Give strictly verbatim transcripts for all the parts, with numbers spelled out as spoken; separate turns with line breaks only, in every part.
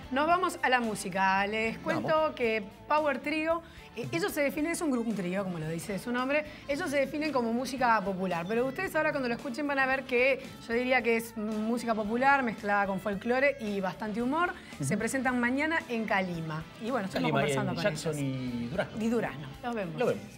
Nos vamos a la música. Les cuento
Vamos.
que Power Trio, eh, ellos se definen, es un grupo, un trío, como lo dice su nombre, ellos se definen como música popular. Pero ustedes ahora cuando lo escuchen van a ver que yo diría que es música popular mezclada con folclore y bastante humor. Uh-huh. Se presentan mañana en Calima. Y bueno, estamos
Calima,
conversando
en
con
Jackson
ellos.
y Durazno.
Y Durazno. Los vemos.
Lo vemos.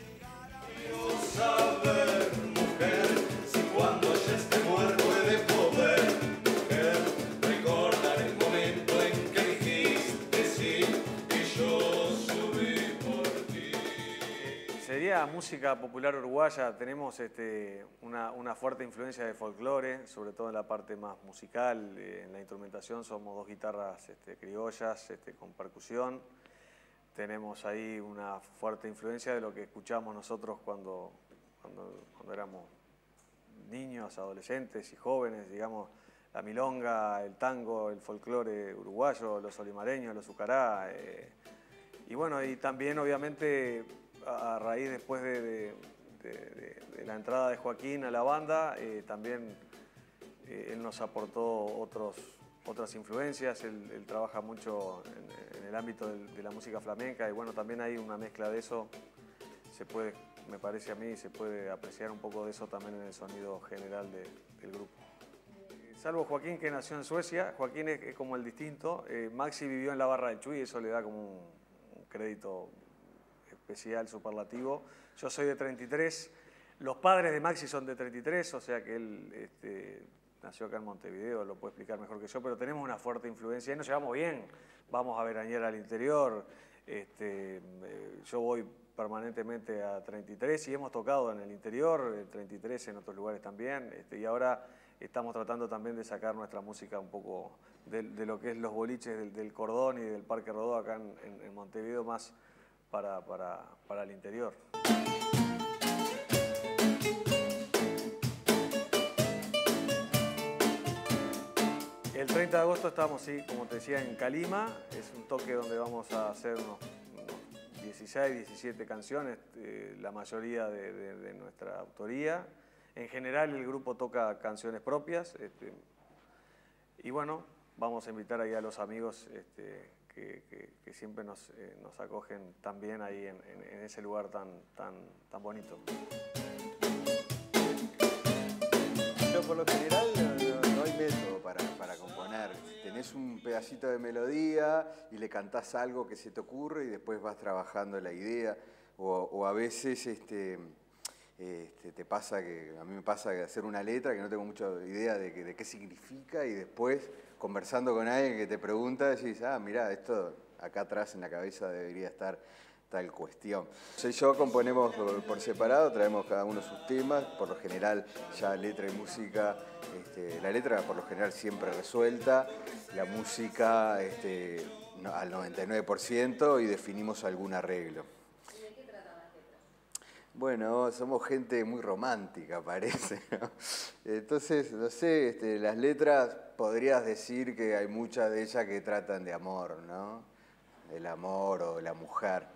Saber, mujer, si cuando ya esté muerto he de poder, mujer, recordar el momento en que dijiste sí y yo subí por ti.
Sería música popular uruguaya. Tenemos este, una, una fuerte influencia de folclore, sobre todo en la parte más musical. Eh, en la instrumentación somos dos guitarras este, criollas este, con percusión. Tenemos ahí una fuerte influencia de lo que escuchamos nosotros cuando, cuando, cuando éramos niños, adolescentes y jóvenes, digamos, la milonga, el tango, el folclore uruguayo, los olimareños, los ucará. Eh, y bueno, y también obviamente a, a raíz después de, de, de, de, de la entrada de Joaquín a la banda, eh, también eh, él nos aportó otros... otras influencias. Él, él trabaja mucho en, en el ámbito de, de la música flamenca y bueno, también hay una mezcla de eso, se puede, me parece a mí, se puede apreciar un poco de eso también en el sonido general de, del grupo. Salvo Joaquín, que nació en Suecia, Joaquín es, es como el distinto. eh, Maxi vivió en la Barra del Chuy y eso le da como un, un crédito especial, superlativo. Yo soy de treinta y tres, los padres de Maxi son de treinta y tres, o sea que él... Este, nació acá en Montevideo, lo puede explicar mejor que yo, pero tenemos una fuerte influencia y nos llevamos bien. Vamos a veranear al interior. Este, eh, yo voy permanentemente a treinta y tres y hemos tocado en el interior, en treinta y tres en otros lugares también. Este, y ahora estamos tratando también de sacar nuestra música un poco de, de lo que es los boliches del, del Cordón y del Parque Rodó acá en, en, en Montevideo, más para, para, para el interior. El treinta de agosto estamos, sí, como te decía, en Calima. Es un toque donde vamos a hacer unos, unos dieciséis, diecisiete canciones, eh, la mayoría de, de, de nuestra autoría. En general el grupo toca canciones propias. Este, y bueno, vamos a invitar ahí a los amigos este, que, que, que siempre nos, eh, nos acogen tan bien ahí en, en, en ese lugar tan, tan, tan bonito.
Pero por lo general no, no hay método para, para componer. Tenés un pedacito de melodía y le cantás algo que se te ocurre y después vas trabajando la idea. O, o a veces este, este, te pasa que, a mí me pasa que hacer una letra que no tengo mucha idea de, que, de qué significa y después conversando con alguien que te pregunta decís, ah, mirá, esto acá atrás en la cabeza debería estar tal cuestión. Soy yo, componemos por, por separado, traemos cada uno sus temas, por lo general ya letra y música, este, la letra por lo general siempre resuelta, la música este, no, al noventa y nueve por ciento y definimos algún arreglo.
¿Y de qué tratan las letras?
Bueno, somos gente muy romántica, parece, ¿no? Entonces, no sé, este, las letras podrías decir que hay muchas de ellas que tratan de amor, ¿no? El amor o la mujer.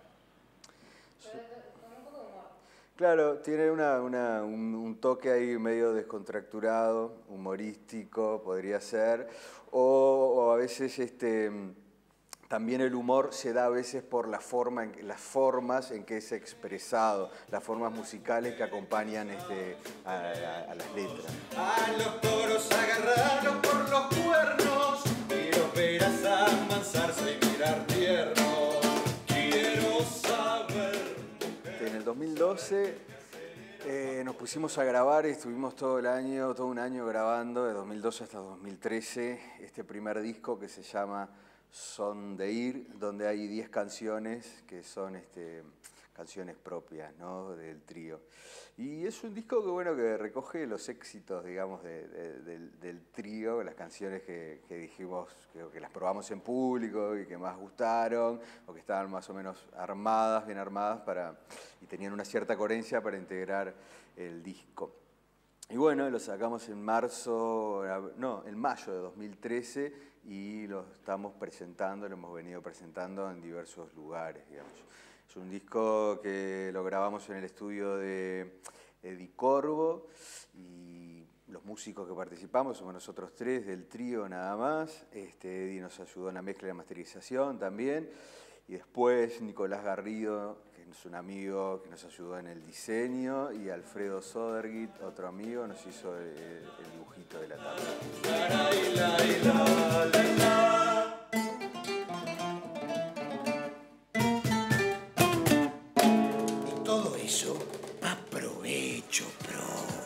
Con un poco de humor.
Claro, tiene una, una, un, un toque ahí medio descontracturado, humorístico, podría ser, o, o a veces este, también el humor se da a veces por la forma en, las formas en que es expresado, las formas musicales que acompañan este, a, a, a las letras.
A los toros agarraron por los cuernos y los verás amansarse y mirar tierno. Quiero saber.
En el dos mil doce eh, nos pusimos a grabar y estuvimos todo el año, todo un año grabando, de dos mil doce hasta dos mil trece, este primer disco que se llama Son de Ir, donde hay diez canciones que son este, canciones propias, ¿no?, del trío. Y es un disco que, bueno, que recoge los éxitos, digamos, de, de, del, del trío, las canciones que, que dijimos, que, que las probamos en público y que más gustaron, o que estaban más o menos armadas, bien armadas, para, y tenían una cierta coherencia para integrar el disco. Y bueno, lo sacamos en marzo, no, en mayo de dos mil trece y lo estamos presentando, lo hemos venido presentando en diversos lugares, digamos. Es un disco que lo grabamos en el estudio de Eddie Corvo y los músicos que participamos somos nosotros tres del trío nada más. Este, Eddie nos ayudó en la mezcla y la masterización también. Y después Nicolás Garrido, que es un amigo que nos ayudó en el diseño, y Alfredo Sodergit, otro amigo, nos hizo el, el dibujito de la tabla.